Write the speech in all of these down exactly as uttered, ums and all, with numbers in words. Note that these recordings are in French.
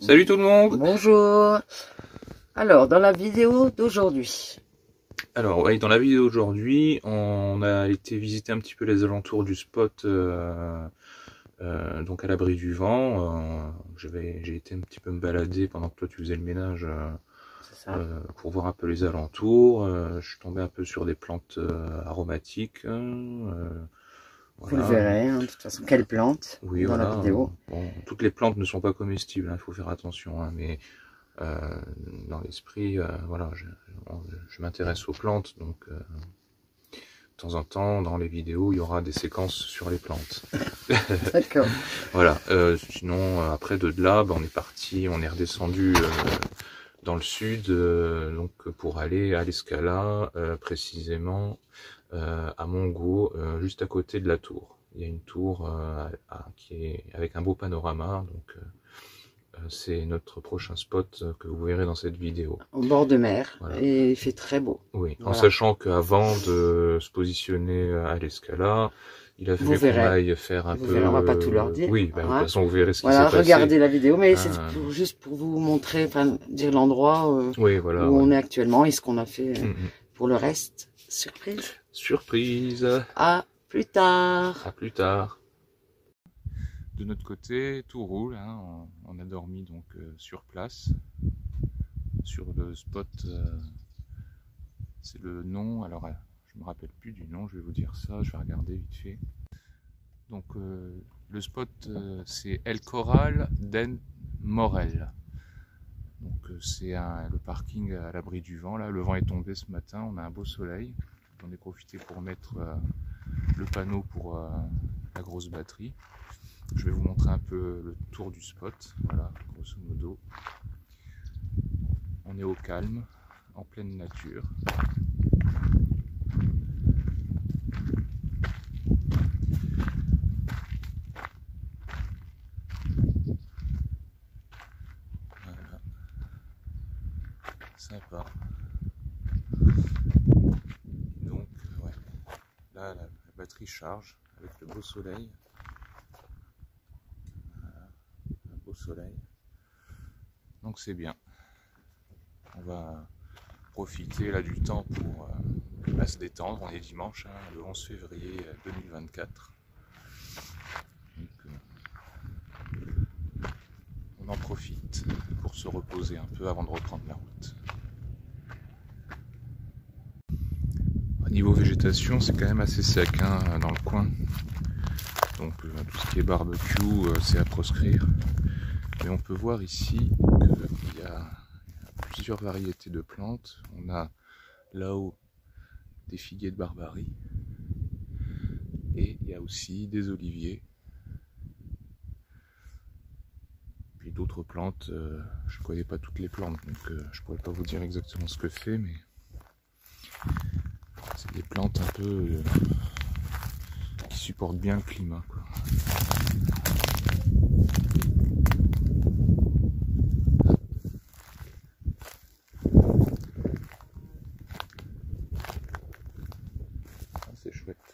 Salut tout le monde. Bonjour. Alors, dans la vidéo d'aujourd'hui. Alors, ouais, dans la vidéo d'aujourd'hui, on a été visiter un petit peu les alentours du spot, euh, euh, donc à l'abri du vent. Euh, J'ai été un petit peu me balader pendant que toi tu faisais le ménage euh, euh, pour voir un peu les alentours. Euh, je suis tombé un peu sur des plantes euh, aromatiques. Euh, Vous voilà. le verrez, hein, de toute façon, quelle plante oui, dans voilà. la vidéo. Bon, toutes les plantes ne sont pas comestibles, il hein, faut faire attention, hein, mais euh, dans l'esprit, euh, voilà, je, je m'intéresse aux plantes, donc euh, de temps en temps, dans les vidéos, il y aura des séquences sur les plantes. D'accord. Voilà, euh, sinon, euh, après de là, ben, on est parti, on est redescendu euh, dans le sud, euh, donc pour aller à l'Escala, euh, précisément euh, à Mongo, euh, juste à côté de la tour. Il y a une tour euh, à, qui est avec un beau panorama, donc euh, c'est notre prochain spot que vous verrez dans cette vidéo. Au bord de mer, voilà. Et il fait très beau. Oui, voilà. En sachant qu'avant de se positionner à l'Escala, il a fallu qu'on aille faire un vous peu... Verrez, on va pas tout leur dire. Oui, bah, hein. De toute façon vous verrez ce qui voilà, s'est passé. Regardez la vidéo, mais ah. c'est pour, juste pour vous montrer, enfin dire l'endroit euh, oui, voilà, où ouais. on est actuellement et ce qu'on a fait euh, mm -hmm. pour le reste. Surprise. Surprise. À plus tard. À plus tard. De notre côté, tout roule, hein. on, on a dormi donc euh, sur place, sur le spot, euh, c'est le nom, alors euh, je me rappelle plus du nom, je vais vous dire ça, je vais regarder vite fait. Donc euh, le spot euh, c'est El Corral d'en Morel. Donc euh, c'est le parking à l'abri du vent, là le vent est tombé ce matin, on a un beau soleil, j'en ai profité pour mettre euh, le panneau pour euh, la grosse batterie. Je vais vous montrer un peu le tour du spot, voilà, grosso modo. On est au calme, en pleine nature. Voilà. Sympa. Donc, ouais, là la, la batterie charge avec le beau soleil. Soleil, donc c'est bien. On va profiter là du temps pour euh, à se détendre. On est dimanche, hein, le onze février deux mille vingt-quatre. Donc, euh, on en profite pour se reposer un peu avant de reprendre la route. Au niveau végétation, c'est quand même assez sec hein, dans le coin. Donc euh, tout ce qui est barbecue, euh, c'est à proscrire. Mais on peut voir ici qu'il y a plusieurs variétés de plantes. On a là-haut des figuiers de barbarie et il y a aussi des oliviers. Puis d'autres plantes, euh, je ne connais pas toutes les plantes, donc euh, je ne pourrais pas vous dire exactement ce que c'est, mais c'est des plantes un peu euh, qui supportent bien le climat, quoi. C'est chouette.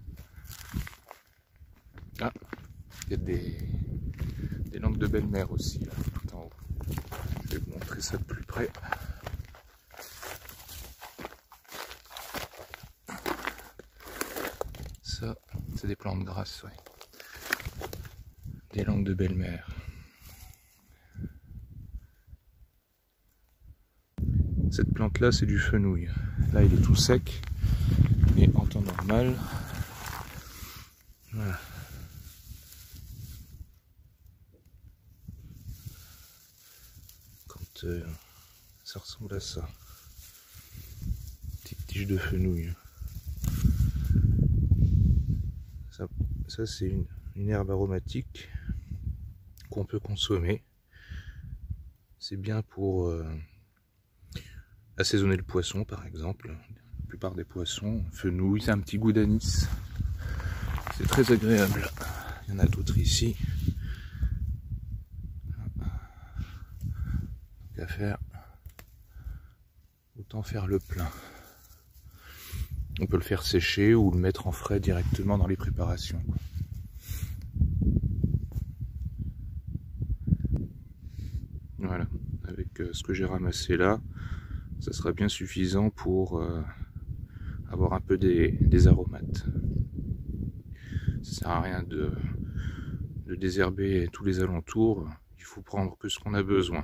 Ah, il y a des, des langues de belle-mère aussi, là, tout en haut. Je vais vous montrer ça de plus près. Ça, c'est des plantes grasses, ouais. Des langues de belle-mère. Cette plante-là, c'est du fenouil. Là, il est tout sec. Et en temps normal, voilà. Quand euh, ça ressemble à ça, petite tige de fenouil. Ça, ça c'est une, une herbe aromatique qu'on peut consommer. C'est bien pour euh, assaisonner le poisson, par exemple. La plupart des poissons, fenouil, c'est un petit goût d'anis. C'est très agréable. Il y en a d'autres ici. Donc à faire, autant faire le plein. On peut le faire sécher ou le mettre en frais directement dans les préparations. euh, ce que j'ai ramassé là, ça sera bien suffisant pour euh, avoir un peu des, des aromates. Ça sert à rien de, de désherber tous les alentours, il faut prendre que ce qu'on a besoin.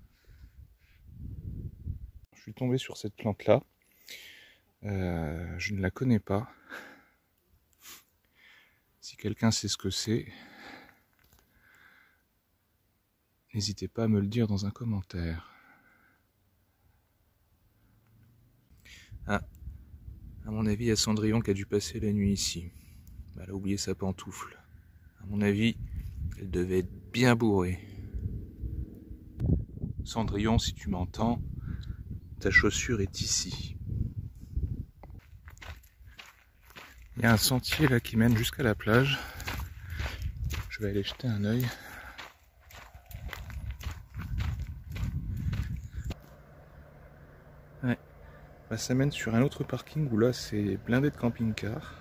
Je suis tombé sur cette plante là, euh, je ne la connais pas. Si quelqu'un sait ce que c'est, n'hésitez pas à me le dire dans un commentaire. Ah, à mon avis, il y a Cendrillon qui a dû passer la nuit ici. Elle a oublié sa pantoufle. À mon avis, elle devait être bien bourrée. Cendrillon, si tu m'entends, ta chaussure est ici. Il y a un sentier là qui mène jusqu'à la plage. Je vais aller jeter un œil. Ouais. Bah, ça mène sur un autre parking où là c'est blindé de camping-cars.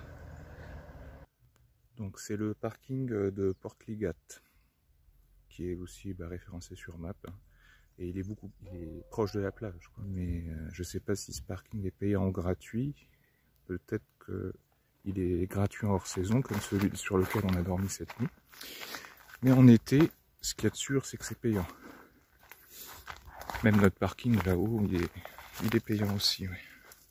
Donc c'est le parking de Portligat qui est aussi bah, référencé sur Map. Et il est beaucoup il est proche de la plage, quoi. Mais euh, je sais pas si ce parking est payant ou gratuit. Peut-être qu'il est gratuit en hors saison, comme celui sur lequel on a dormi cette nuit. Mais en été, ce qu'il y a de sûr, c'est que c'est payant. Même notre parking là-haut, il est, il est payant aussi. Oui.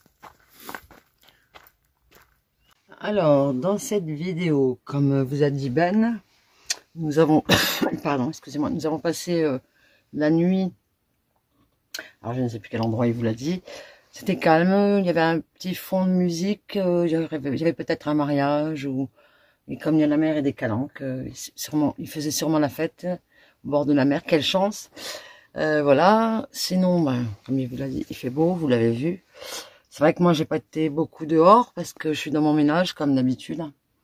Alors, dans cette vidéo, comme vous a dit Ben, nous avons, pardon, excusez-moi, nous avons passé euh, la nuit. Alors, je ne sais plus quel endroit il vous l'a dit. C'était calme, il y avait un petit fond de musique, euh, il y avait, avait peut-être un mariage, ou et comme il y a la mer et des calanques, euh, sûrement, il faisait sûrement la fête au bord de la mer. Quelle chance! Euh, voilà. Sinon, ben, comme il vous l'a dit, il fait beau, vous l'avez vu. C'est vrai que moi, j'ai pas été beaucoup dehors parce que je suis dans mon ménage comme d'habitude.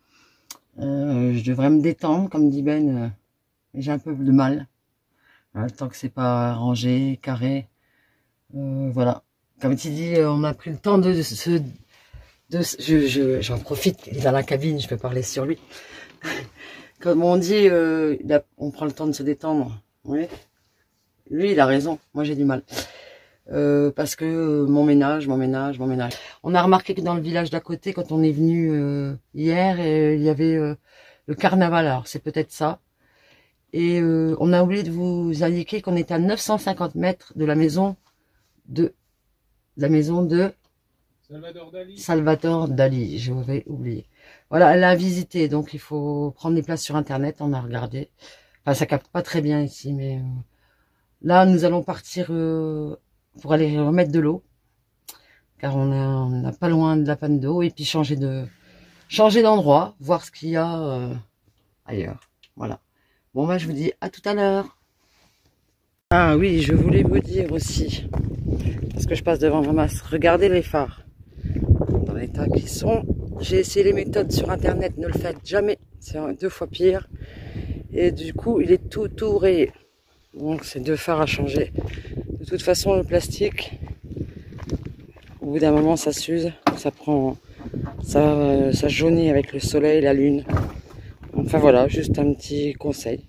Euh, je devrais me détendre, comme dit Ben, euh, j'ai un peu de mal. Hein, tant que c'est pas rangé, carré, euh, voilà. Comme tu dis, on a pris le temps de se... De, de, je, je, j'en profite, il est dans la cabine, je peux parler sur lui. Comme on dit, euh, on prend le temps de se détendre. Oui. Lui, il a raison, moi j'ai du mal. Euh, parce que euh, mon ménage, mon ménage, mon ménage. On a remarqué que dans le village d'à côté, quand on est venu euh, hier, et, il y avait euh, le carnaval, alors c'est peut-être ça. Et euh, on a oublié de vous indiquer qu'on était à neuf cent cinquante mètres de la maison de... la maison de Salvador Dali. Salvador Dali, je vais oublier. Voilà, elle a visité, donc il faut prendre des places sur internet, on a regardé. Enfin, ça capte pas très bien ici, mais euh, là, nous allons partir euh, pour aller remettre de l'eau, car on n'a pas loin de la panne d'eau, et puis changer de changer d'endroit, voir ce qu'il y a euh, ailleurs. Voilà. Bon, bah, je vous dis à tout à l'heure. Ah oui, je voulais vous dire aussi, parce que je passe devant Ramas, regardez les phares dans l'état qu'ils sont. J'ai essayé les méthodes sur internet, ne le faites jamais, c'est deux fois pire. Et du coup, il est tout tout rayé. Donc c'est deux phares à changer. De toute façon, le plastique, au bout d'un moment, ça s'use, ça prend, ça, ça jaunit avec le soleil, la lune. Enfin voilà, juste un petit conseil.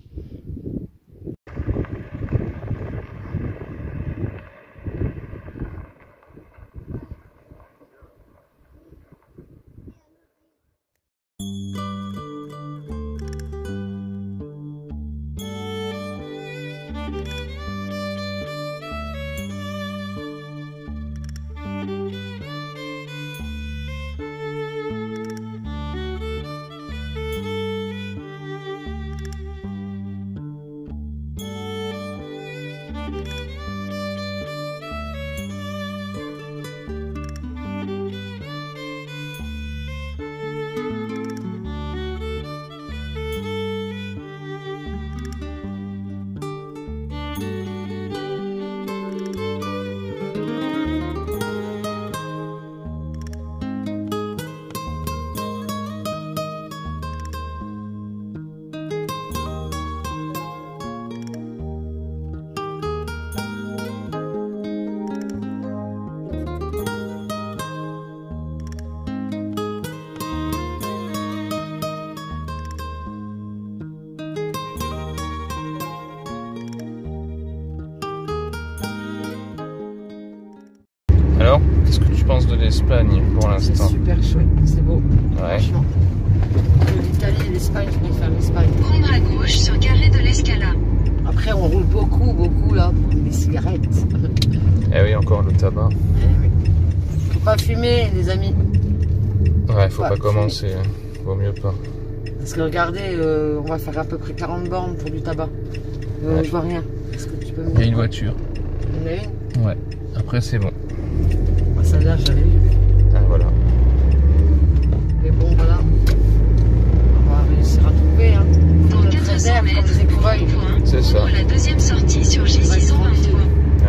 pense, de l'Espagne pour C'est l'instant. super chouette, c'est beau. Ouais. Franchement. L'Italie et l'Espagne, je préfère l'Espagne. Prendre à gauche sur Carré de l'Escala. Après, on roule beaucoup, beaucoup là pour les cigarettes. Eh oui, encore le tabac. Eh oui. Faut pas fumer, les amis. Ouais, faut Pas pas fumer. commencer. hein. Vaut mieux pas. Parce que regardez, euh, on va faire à peu près quarante bornes pour du tabac. Euh, Ouais. Je vois rien. Est-ce que tu peux me Il y a une voiture. Il y en a une? Ouais. Après, c'est bon. Ah, celle-là, j'avais vu. Ah, voilà. Mais bon, voilà. On va réussir à trouver. Hein. Dans Notre quatre cents réserve, comme mètres, des écureuils. point, C'est ça. prendre la deuxième sortie sur J six cent vingt-trois.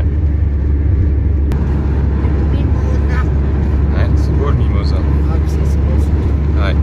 Ouais, c'est beau le mimosa. Ah, mais ça, c'est bon. ça. Ouais.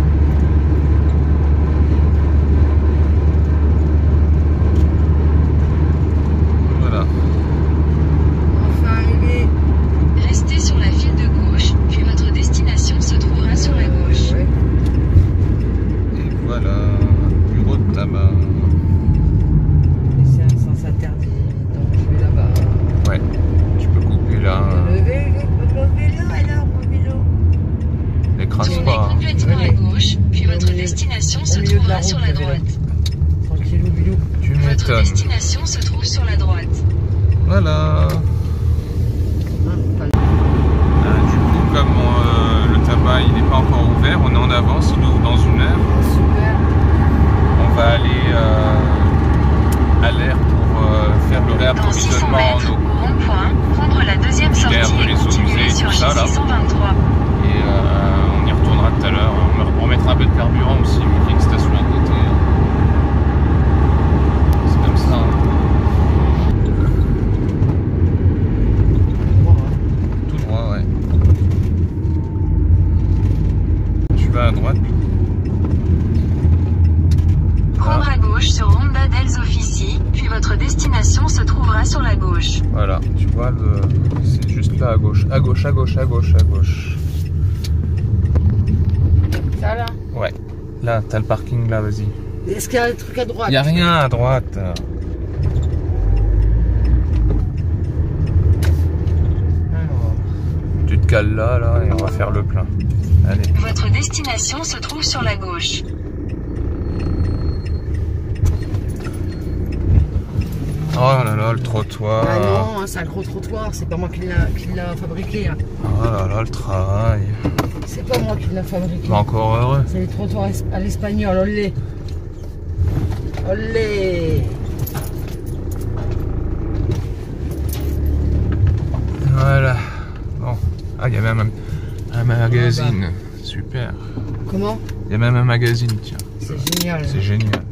Voilà. Enfin arrivé. Restez sur la file de gauche, puis votre destination se trouvera sur la gauche. Ouais. Et voilà. Bureau de tabac. Mais c'est un sens interdit, donc je vais là-bas. Ouais. Tu peux couper là. Le vélo, le vélo, alors, mon vélo. N'écrase Tournez pas. complètement à Ouais. gauche, puis votre Au milieu- destination au se milieu de la trouvera route, sur la le vélo. droite. Tranquillou, bilou. Tu Votre m'étonnes. destination se trouve sur la droite. Voilà. Hein, pas le- Euh, du coup, comme euh, le tabac il n'est pas encore ouvert, on est en avance, il ouvre dans une heure. Super. On va aller euh, à l'air pour euh, faire le Dans six cents réapprovisionnement en mètres, eau. au rond-point, prendre la deuxième J'ai sortie un peu et les eaux continuer usées, sur tout J ça, là. six cent vingt-trois. Et euh, on y retournera tout à l'heure. On me- on remettra un peu de carburant aussi, vu qu'il y a une station à côté. C'est comme ça. hein. Bon, hein. Tout droit, ouais. Tu vas à droite. Prendre à gauche sur Ronda dels Offici, puis votre destination se trouvera sur la gauche. Voilà, tu vois, le... c'est juste là à gauche. À gauche, à gauche, à gauche, à gauche. Ça là. Ouais. Là, t'as le parking là, vas-y. Est-ce qu'il y a un truc à droite? Il n'y a rien à droite. Alors, Tu te cales là, là, et on va faire le plein. Allez. Votre destination se trouve sur la gauche. Oh là là, le trottoir. ah non, hein, c'est un gros trottoir, c'est pas moi qui l'a qui l'a fabriqué. Hein. Oh là là, le travail. C'est pas moi qui l'a fabriqué. Bah, encore heureux. C'est les trottoirs es- à l'espagnol, olé. Olé. Voilà. Bon. Ah, il y a même un, un magazine. Super. Comment? Il y a même un magazine, tiens. C'est génial. C'est génial.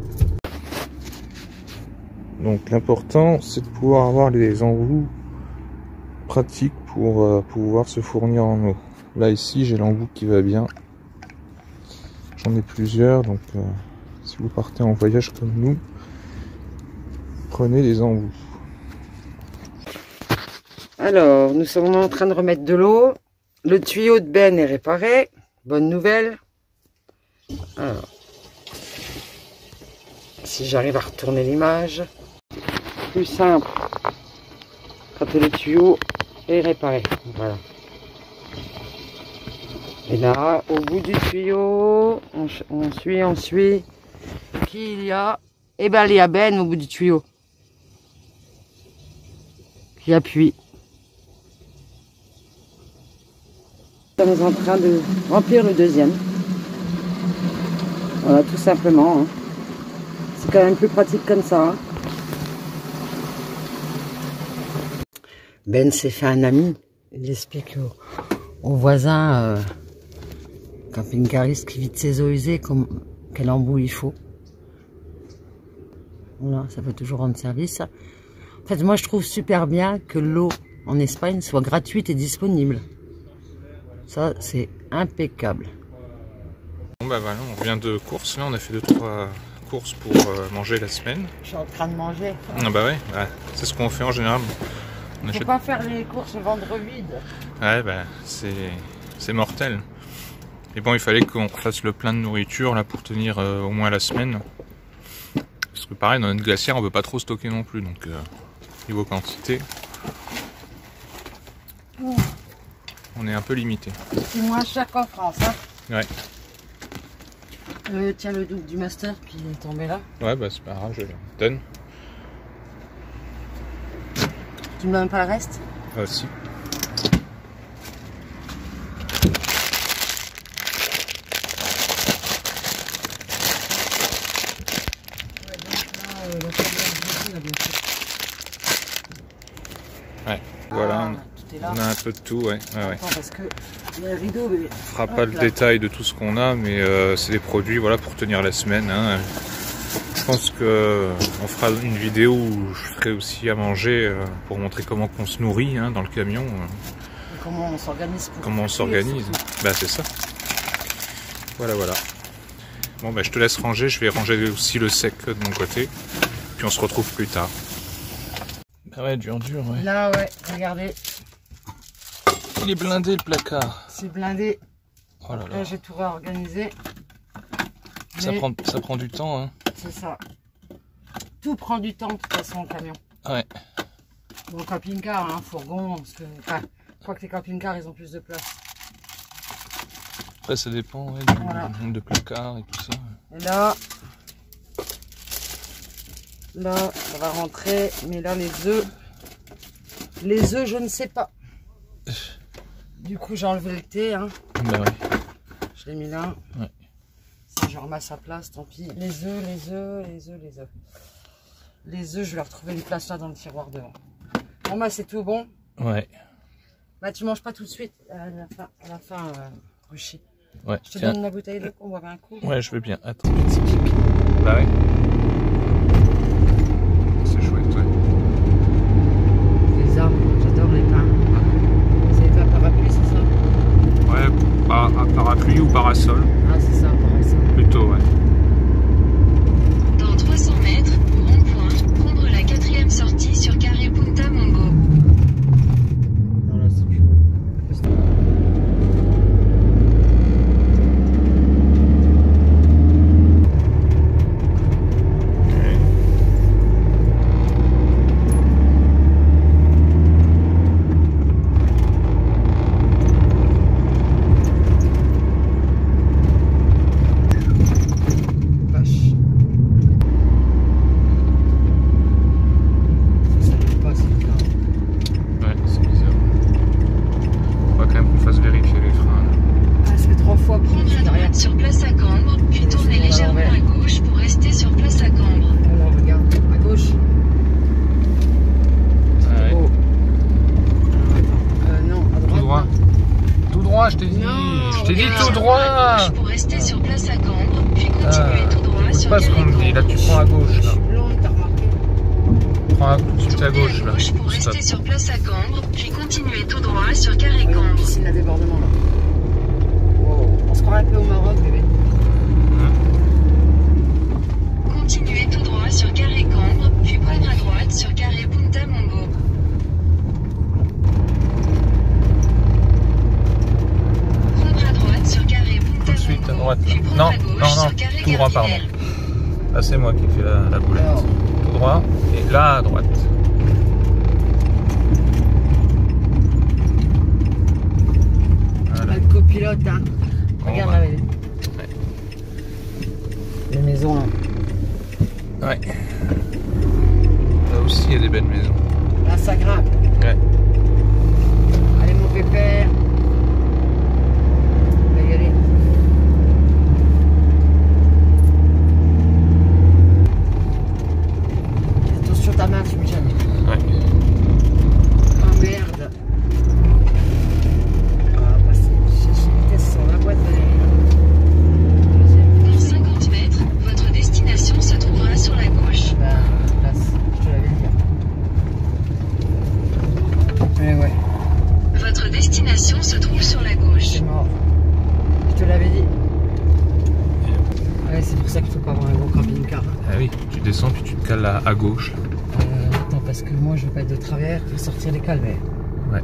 Donc l'important, c'est de pouvoir avoir les embouts pratiques pour euh, pouvoir se fournir en eau. Là ici, j'ai l'embout qui va bien. J'en ai plusieurs, donc euh, si vous partez en voyage comme nous, prenez des embouts. Alors, nous sommes en train de remettre de l'eau. Le tuyau de Ben est réparé. Bonne nouvelle. Alors, si j'arrive à retourner l'image, plus simple quand le tuyau est réparé. Voilà. Et là, au bout du tuyau, on, on suit, on suit. Qui il y a? Eh ben, il y a Ben au bout du tuyau. Qui appuie. Nous sommes en train de remplir le deuxième. Voilà, tout simplement. Hein. C'est quand même plus pratique comme ça. Hein. Ben s'est fait un ami. Il explique au, au voisin euh, camping-cariste qui vide ses eaux usées comme, quel embout il faut. Voilà, ça peut toujours rendre service. En fait, moi je trouve super bien que l'eau en Espagne soit gratuite et disponible. Ça, c'est impeccable. Bon bah voilà, on revient de course, là on a fait deux trois courses pour euh, manger la semaine. Je suis en train de manger. Ah bah ouais, ouais. C'est ce qu'on fait en général. On Faut achète... pas faire les courses ventre vide. Ouais bah c'est c'est mortel. Et bon, il fallait qu'on fasse le plein de nourriture là pour tenir euh, au moins la semaine. Parce que pareil, dans notre glacière on peut pas trop stocker non plus, donc euh, niveau quantité. on est un peu limité. C'est moins cher qu'en France. Hein. Ouais. Euh, tiens le double du master qui est tombé là. Ouais, bah c'est pas grave, je le donne. Tu me donnes pas le reste? Ah si. Ouais, voilà, Ah, tout est là. on a un peu de tout, ouais. ouais, ouais. Attends, parce que il y a le rideau, bébé. On fera Hop pas le là. détail de tout ce qu'on a, mais euh, c'est des produits voilà, pour tenir la semaine. Hein. Je pense que euh, on fera une vidéo où je ferai aussi à manger euh, pour montrer comment on se nourrit hein, dans le camion. Euh, Et comment on s'organise pour comment on cuire, s'organise. surtout. Bah c'est ça. Voilà, voilà. Bon, bah je te laisse ranger, je vais ranger aussi le sec de mon côté. Puis on se retrouve plus tard. Bah ouais, dur, dur, ouais. Là, ouais, regardez, Il est blindé le placard. c'est blindé. Oh là Là, là. j'ai tout réorganisé. Ça Mais prend, ça prend du temps, hein. c'est ça. Tout prend du temps, de toute façon, au camion. Ouais. Bon, camping-car, hein, fourgon, parce que, enfin, je crois que les camping-cars, ils ont plus de place. Après, ça dépend ouais, du Voilà. nombre de placards et tout ça. Et là, là, ça va rentrer, mais là, les œufs, les œufs, je ne sais pas. Du coup, j'ai enlevé le thé, hein. Bah ouais. Je l'ai mis là. Ouais. Si je remets sa place, tant pis. Les œufs, les œufs, les œufs, les œufs. Les œufs, je vais leur trouver une place là dans le tiroir devant. Bon, bah, c'est tout bon. Ouais. Bah, tu manges pas tout de suite. À la fin, à la fin euh, Ruchy. Ouais. Je te Tiens. donne la bouteille d'eau qu'on boive un coup. Ouais, je veux bien. Attends. Bah ouais. C'est chouette, ouais. Les arbres, j'adore les pins. C'est un parapluie, c'est ça? Ouais, par, parapluie ou parasol. Ah, c'est ça, parasol. Plutôt, ouais. Dans trois cents mètres, au rond-point, prendre la quatrième sortie sur Carré Punta Mongo. Non, là, c'est plus vache. Ça s'allume pas, c'est bizarre. Ouais, c'est bizarre. Faut quand même qu'on fasse vérifier les freins. Ah, ça fait trois fois que je Prendre suis à derrière. droite sur Place à Cambre, puis Et tourner sinon, à légèrement l'envers. à gauche pour rester sur Place à Cambre. Alors, regarde, à gauche. Ah ouais. Oh. Alors, attends. Euh, non, à droite. Tout droit. Tout droit, je t'ai dit. Non, Je t'ai dit regarde. tout À droit. gauche pour rester sur Place à Cambre, puis continuer Ah, tout droit écoute sur pas ce qu'on Carré me dit. Là, Cambre. tu prends à gauche, Je là. suis blonde, t'as remarqué? Prends à, tout de suite à Tournez gauche, là. gauche pour Stop. rester sur Place à Cambre, puis continuer tout droit sur Carré Oui, Cambre. piscine à débordement là. Wow. On se croirait un peu au Maroc, bébé. Continuez tout droit sur Carré Cambre, puis prendre à droite sur Carré Punta Mongo. Prendre à droite sur Carré Punta Tout de suite à Mongo, droite, là. puis prendre Non, à gauche non, non, sur Carré tout droit, pardon. Gardinière. Ah, c'est moi qui fais la, la boulette. Alors. Tout droit. Et là, à droite. Voilà. Le copilote, hein. Bon, Regarde bah. là, bébé. Les maisons là. Ouais. Là aussi, il y a des belles maisons. Là, ça grimpe. Ouais. Allez, mon pépère. On va y aller. Attention ta main, tu me gênes. Ouais. Oh merde. On va passer. Chercher une vitesse sur la boîte. Deuxième. Dans cinquante mètres, votre destination se trouvera sur la gauche. Bah, place. Je te l'avais dit. Eh ouais, Votre destination se trouve sur la gauche. c'est mort. Je te l'avais dit. Ouais, c'est pour ça qu'il faut pas avoir un gros camping-car. Ah oui, tu descends puis tu te cales à, à gauche. Euh, attends, parce que moi je veux pas être de travers pour sortir les calvaires. Ouais.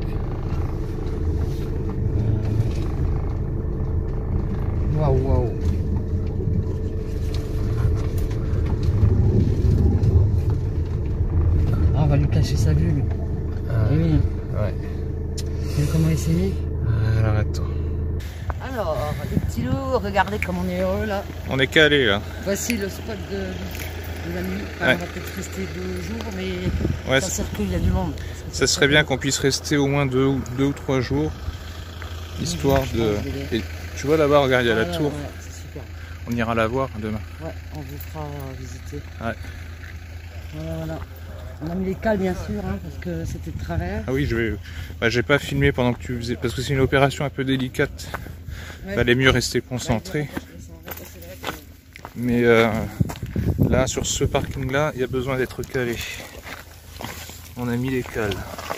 Waouh, waouh. Ah, on va lui cacher sa vue, lui. Ah, Eh oui. ouais. Tu vois comment il s'est mis? Ouais, stylo, regardez comme on est heureux là. On est calé là. Voici le spot de, de la nuit. Enfin, Ouais. on va peut-être rester deux jours, mais Ouais, ça ça, circule, il y a du monde. ça serait bien qu'on puisse rester au moins deux, ou- deux ou trois jours, histoire de... Et tu vois là-bas, regarde, il y a la Voilà, tour. ouais, c'est super. On ira la voir demain. Ouais, on vous fera visiter. Ouais. Voilà, voilà. On a mis les cales bien sûr, hein, parce que c'était de travers. Ah oui, je vais... Bah, j'ai pas filmé pendant que tu faisais... Parce que c'est une opération un peu délicate. Ouais. Valait mieux rester concentré. Mais euh, là, sur ce parking-là, il y a besoin d'être calé. On a mis les cales.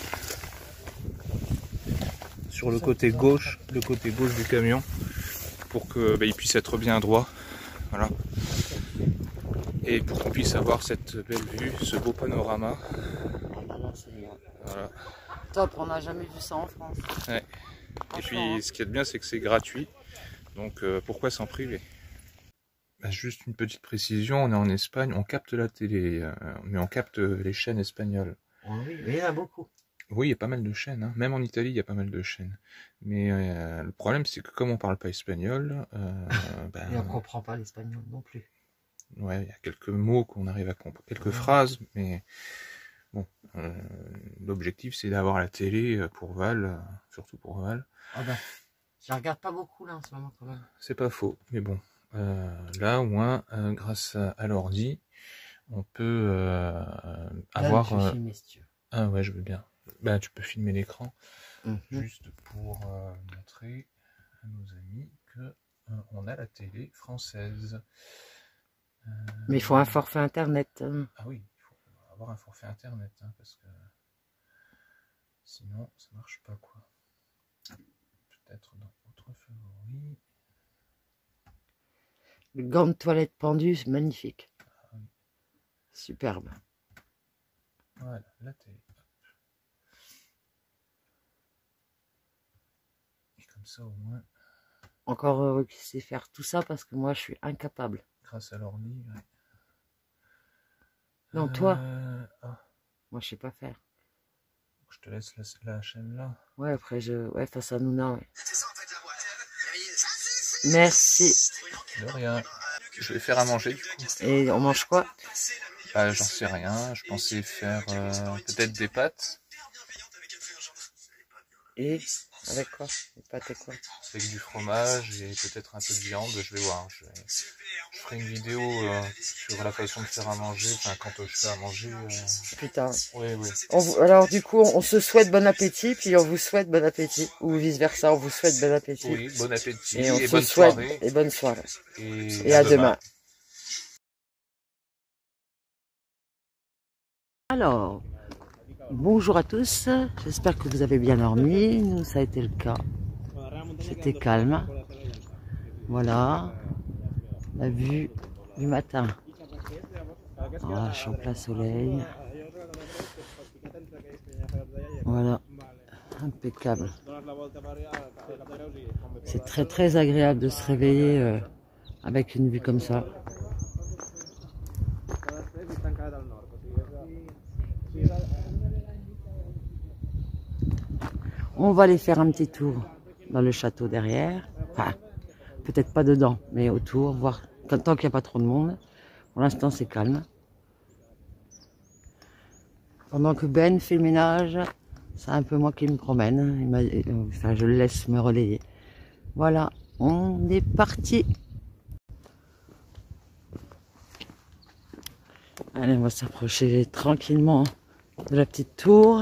Sur le côté gauche, le côté gauche du camion, pour que bah, il puisse être bien droit. Voilà. Et pour qu'on puisse avoir cette belle vue, ce beau panorama. Voilà. Top, on n'a jamais vu ça en France. Ouais. Et puis ce qui est bien, c'est que c'est gratuit. Donc euh, pourquoi s'en priver? Bah, juste une petite précision, on est en Espagne, on capte la télé, euh, mais on capte les chaînes espagnoles. Oh oui, mais il y en a beaucoup. Oui, il y a pas mal de chaînes, hein. Même en Italie, il y a pas mal de chaînes. Mais euh, le problème, c'est que comme on parle pas espagnol, euh, ben, Et on comprend pas l'espagnol non plus. ouais, il y a quelques mots qu'on arrive à comprendre, quelques phrases, mais bon, euh, l'objectif c'est d'avoir la télé pour Val, euh, surtout pour Val. Ah ben, je la regarde pas beaucoup là en ce moment quand même. C'est pas faux, mais bon, euh, là au moins, euh, grâce à, à l'ordi, on peut euh, avoir... Là, je euh, vais filmer, si tu veux. Ah ouais, je veux bien. Ben, tu peux filmer l'écran, Mhm. juste pour euh, montrer à nos amis que euh, on a la télé française. Euh, Mais il faut un forfait internet. hein. Ah oui, il faut avoir un forfait internet, hein, parce que sinon ça marche pas quoi. Peut-être dans autre favori. Le gant de toilette pendu, c'est magnifique. Ah oui. Superbe. Voilà, la télé. Hop. Et comme ça au moins, Encore heureux qu'il sait faire tout ça parce que moi je suis incapable. grâce à l'ordi. Ouais. Non, toi, Euh, ah, moi je sais pas faire. je te laisse la, la chaîne là. Ouais, après je. Ouais, face à Nouna, ouais. Merci. De rien. Je vais faire à manger du coup. Et on mange quoi? Bah, j'en sais rien. Je pensais faire euh, peut-être des pâtes Et avec quoi? Les pâtes et quoi? avec du fromage et peut-être un peu de viande. Je vais voir. Je, vais- je ferai une vidéo euh, sur la façon de faire à manger. Enfin, quand je fais à manger. Euh... Putain. Oui, oui. On vous- Alors du coup, on se souhaite bon appétit, puis on vous souhaite bon appétit. Ou vice versa, on vous souhaite bon appétit. Oui, bon appétit Et on et se bonne souhaite soirée. et bonne soirée. Et, Et à demain. Alors, bonjour à tous, j'espère que vous avez bien dormi, nous ça a été le cas, c'était calme, voilà, la vue du matin, voilà, je suis en plein soleil, voilà, impeccable, c'est très très agréable de se réveiller euh, avec une vue comme ça. On va aller faire un petit tour dans le château derrière. Enfin, peut-être pas dedans, mais autour, voir tant qu'il n'y a pas trop de monde. Pour l'instant, c'est calme. Pendant que Ben fait le ménage, c'est un peu moi qui me promène. Il m'a- enfin, je le laisse me relayer. Voilà, on est parti. Allez, on va s'approcher tranquillement de la petite tour.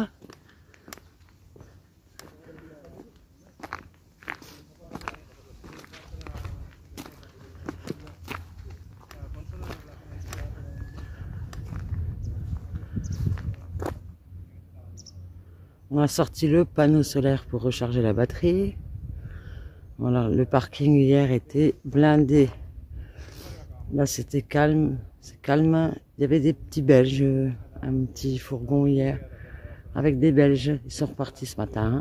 On a sorti le panneau solaire pour recharger la batterie. Voilà, le parking hier était blindé. Là, c'était calme, c'est calme. Il y avait des petits Belges, un petit fourgon hier avec des Belges. Ils sont repartis ce matin.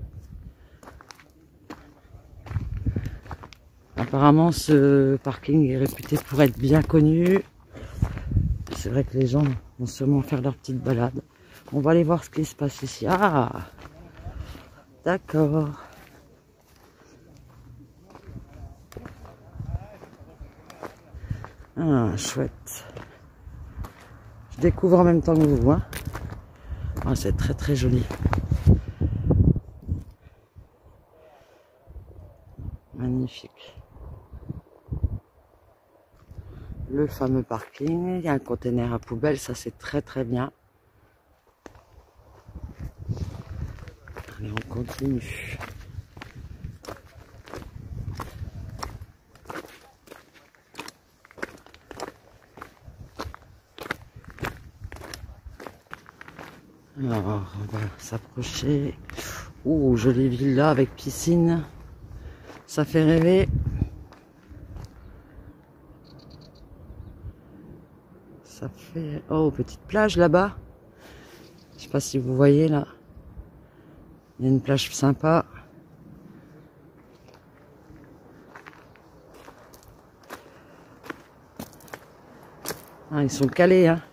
Apparemment, ce parking est réputé pour être bien connu. C'est vrai que les gens vont sûrement faire leur petite balade. On va aller voir ce qui se passe ici. Ah, d'accord. Ah, chouette. Je découvre en même temps que vous, hein. Ah, c'est très très joli. Magnifique. Le fameux parking, il y a un conteneur à poubelle, ça c'est très très bien. Allez, on continue. Alors, on va s'approcher. Oh, jolie villa avec piscine. Ça fait rêver. Ça fait... Oh, petite plage là-bas. Je sais pas si vous voyez là. Il y a une plage sympa. Ah, ils sont calés, hein.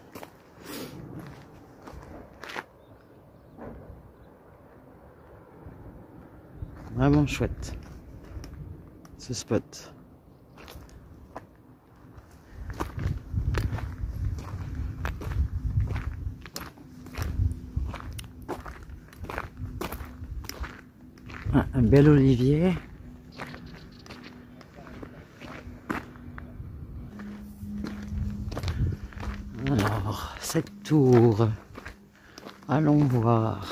Vraiment chouette, ce spot. Ah, un bel olivier. Alors, cette tour, allons voir.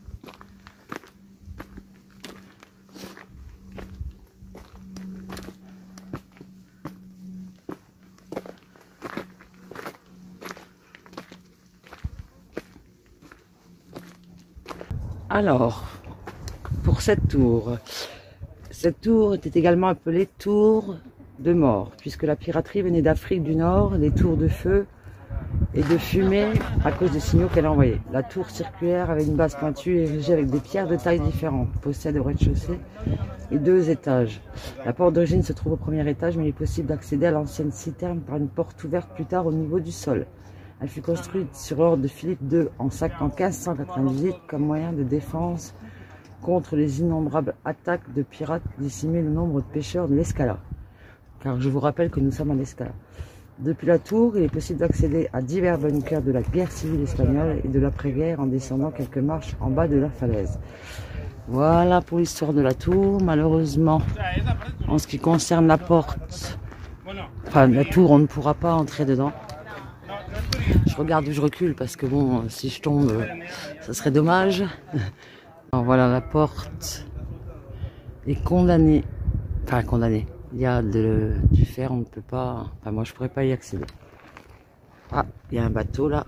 Alors, pour cette tour, cette tour était également appelée tour de mort, puisque la piraterie venait d'Afrique du Nord, les tours de feu et de fumée à cause des signaux qu'elle envoyait. La tour circulaire avait une base pointue érigée avec des pierres de taille différentes, possède au rez-de-chaussée et deux étages. La porte d'origine se trouve au premier étage, mais il est possible d'accéder à l'ancienne citerne par une porte ouverte plus tard au niveau du sol. Elle fut construite sur l'ordre de Philippe deux en quinze cent quatre-vingt-dix-huit comme moyen de défense contre les innombrables attaques de pirates décimaient le nombre de pêcheurs de l'Escala. Car je vous rappelle que nous sommes à l'Escala. Depuis la tour, il est possible d'accéder à divers bunkers de la guerre civile espagnole et de l'après-guerre en descendant quelques marches en bas de la falaise. Voilà pour l'histoire de la tour. Malheureusement, en ce qui concerne la porte, enfin la tour, on ne pourra pas entrer dedans. Je regarde où je recule parce que bon, si je tombe, ça serait dommage. Alors voilà, la porte est condamnée. Enfin, condamnée. Il y a de, du fer, on ne peut pas... Enfin, moi, je pourrais pas y accéder. Ah, il y a un bateau là.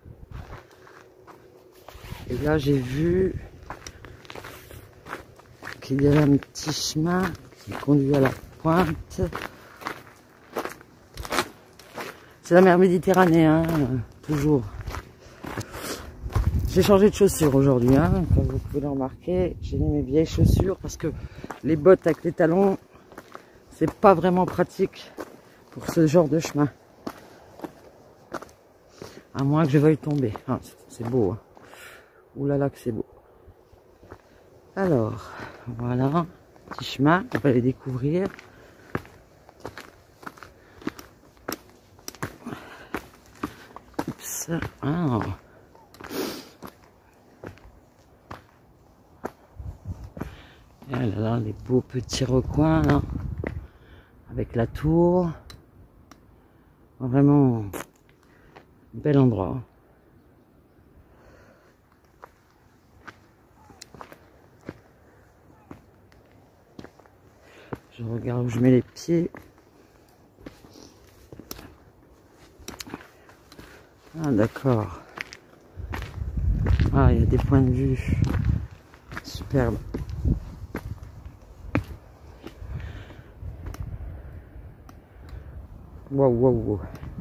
Et là, j'ai vu qu'il y avait un petit chemin qui conduit à la pointe. C'est la mer Méditerranée, hein, toujours. J'ai changé de chaussures aujourd'hui, hein, comme vous pouvez le remarquer. J'ai mis mes vieilles chaussures parce que les bottes avec les talons, c'est pas vraiment pratique pour ce genre de chemin. À moins que je veuille tomber. Ah, c'est beau, hein. Ouh là là que c'est beau. Alors, voilà, petit chemin, on va aller découvrir. Oups, ah. Et là, là, les beaux petits recoins là, avec la tour. Vraiment bel endroit. Je regarde où je mets les pieds. Ah d'accord. Ah, il y a des points de vue superbes. Waouh, waouh, waouh.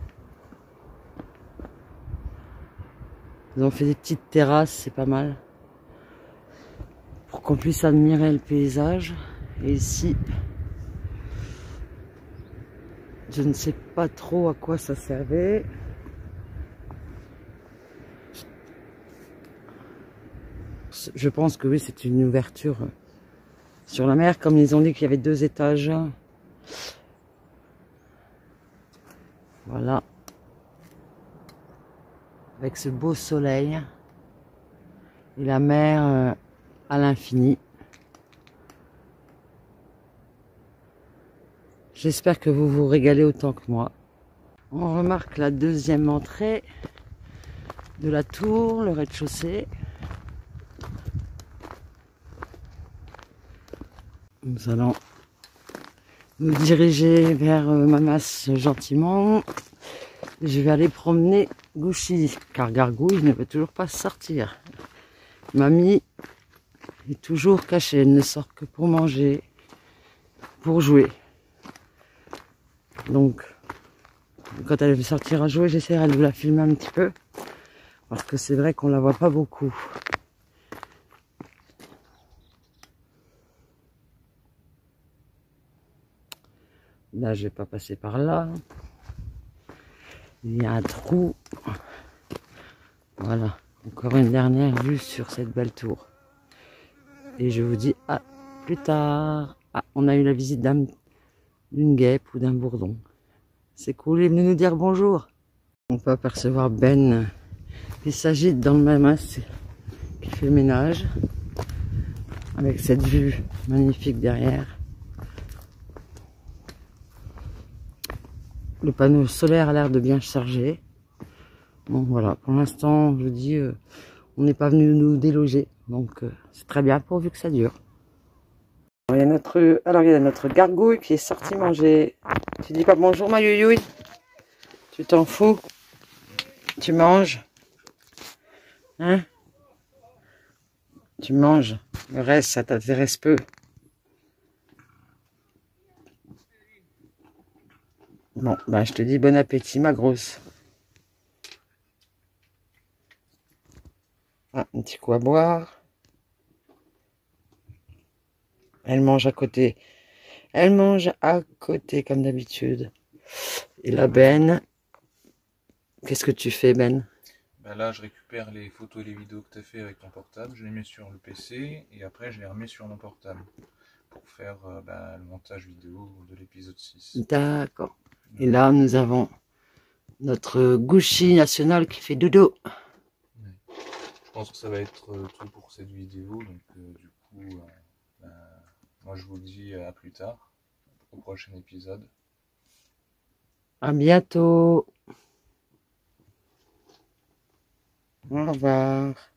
Ils ont fait des petites terrasses, c'est pas mal. Pour qu'on puisse admirer le paysage. Et ici, je ne sais pas trop à quoi ça servait. Je pense que oui, c'est une ouverture sur la mer, comme ils ont dit qu'il y avait deux étages. Voilà. Avec ce beau soleil. Et la mer euh, à l'infini. J'espère que vous vous régalez autant que moi. On remarque la deuxième entrée de la tour, le rez-de-chaussée. Nous allons nous diriger vers Mamas gentiment. Je vais aller promener Gouchi, car Gargouille ne veut toujours pas sortir. Mamie est toujours cachée, elle ne sort que pour manger, pour jouer. Donc, quand elle veut sortir à jouer, j'essaierai de vous la filmer un petit peu, parce que c'est vrai qu'on la voit pas beaucoup. Là, je vais pas passer par là. Il y a un trou. Voilà. Encore une dernière vue sur cette belle tour. Et je vous dis à plus tard. Ah, on a eu la visite d'un, d'une guêpe ou d'un bourdon. C'est cool, il est venu nous dire bonjour. On peut apercevoir Ben qui s'agite dans le Mamas, qui fait le ménage. Avec cette vue magnifique derrière. Le panneau solaire a l'air de bien charger. Bon voilà, pour l'instant, je dis, euh, on n'est pas venu nous déloger. Donc euh, c'est très bien pourvu que ça dure. Alors il, y a notre, alors il y a notre gargouille qui est sortie manger. Tu dis pas bonjour ma youyouille? Tu t'en fous? Tu manges? Hein? Tu manges? Le reste, ça t'intéresse peu. Bon, bah je te dis bon appétit ma grosse. Ah, un petit coup à boire. Elle mange à côté. Elle mange à côté comme d'habitude. Et la Ben, qu'est-ce que tu fais Ben? Ben là je récupère les photos et les vidéos que tu as fait avec ton portable, je les mets sur le P C et après je les remets sur mon portable pour faire euh, ben, le montage vidéo de l'épisode six. D'accord. Et là, nous avons notre Gouchi national qui fait dodo. Ouais. Je pense que ça va être euh, tout pour cette vidéo. Donc, euh, du coup, euh, ben, moi je vous dis à plus tard, au prochain épisode. À bientôt. Au revoir.